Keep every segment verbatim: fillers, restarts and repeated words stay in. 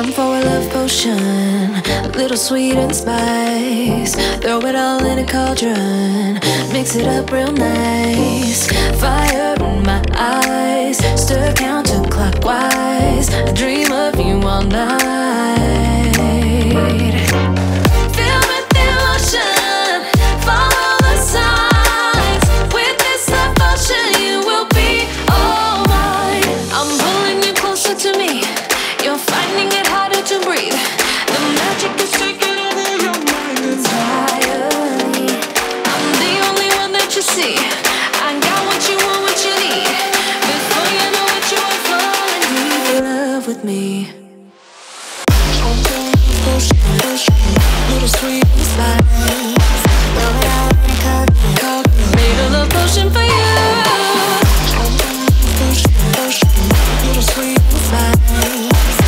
Time for a love potion, a little sweet and spice. Throw it all in a cauldron, mix it up real nice. Fire in my eyes, stir counterclockwise. I dream of you all night. Fill with devotion, follow the signs. With this devotion, you will be all mine. I'm pulling you closer to me. You're finding it harder to breathe. The magic is taking over your mind entirely. I'm the only one that you see. I got what you want, what you need. Before you know it, you are falling deep in love with me. Little sweet spice. Made a love potion for you. Little sweet spice.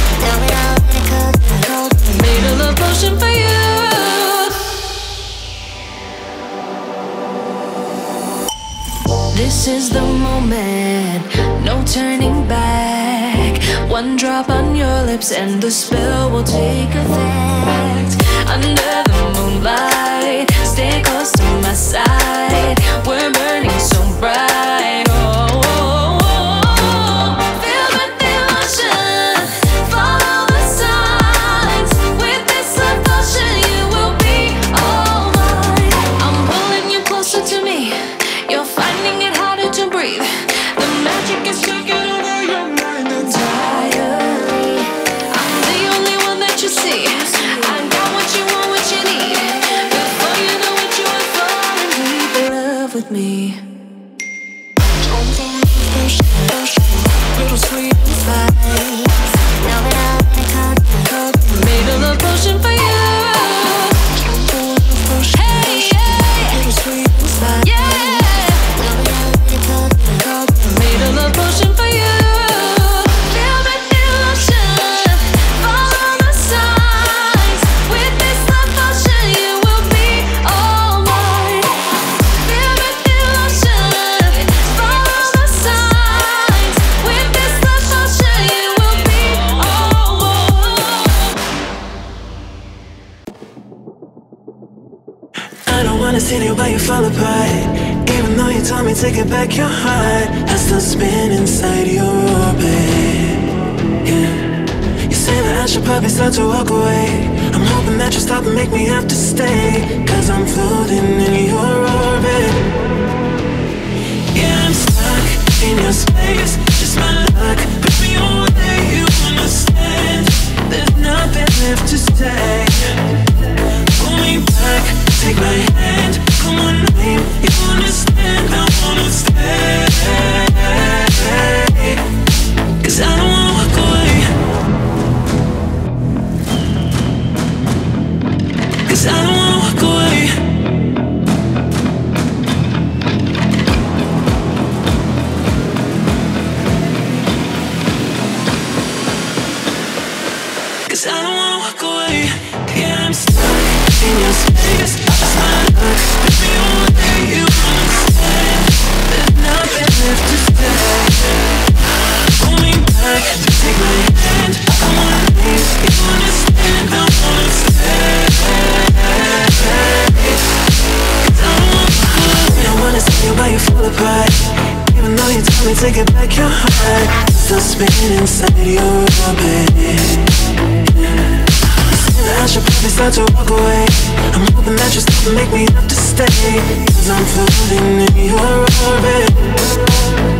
Made a love potion for you. This is the moment, no turning back. One drop on your lips and the spell will take effect. Under the moonlight, stay close to my side. We're burning so bright. Oh, oh, oh. Feel the devotion, follow the signs. With this devotion, you will be all mine. I'm pulling you closer to me. You're finding it harder to breathe. The magic is taking over your mind entirely. I'm the only one that you see. I got what you want, what you need. Before you know it, you are falling deep in love with me. Little sweet spice. Made a love potion for you. Hey, yeah. Little sweet spice. Yeah. Made a love potion for you. Feel the devotion, follow the signs. With this love potion, you will be all mine. Feel the devotion, follow the signs. With this love potion, you will be all mine. I don't wanna see you while you fall apart. Even though you told me to get back your heart, I still spin inside your orbit. Yeah. You say that I should probably start to walk away. I'm hoping that you stop and make me have to stay, cause I'm floating in your orbit. Yeah, I'm stuck in your space. Just my luck, put me away. You understand, there's nothing left to say. Pull me back, take my hand. Come on, name, you understand, I wanna stay. Cause I don't wanna walk away. Cause I don't wanna walk away. Cause I don't wanna walk away. Yeah, I'm stuck in your space. Just my luck, put me away. You understand, there's nothing left to say. Pull me back, take my hand. I wanna leave, you understand, I wanna stay. Cause I don't wanna walk away. I wanna see you while you fall apart. Even though you told me to get back your heart, still spinning inside your orbit. I should probably start to walk away. I'm hoping that you stop and make me have to stay, cause I'm floating in your orbit.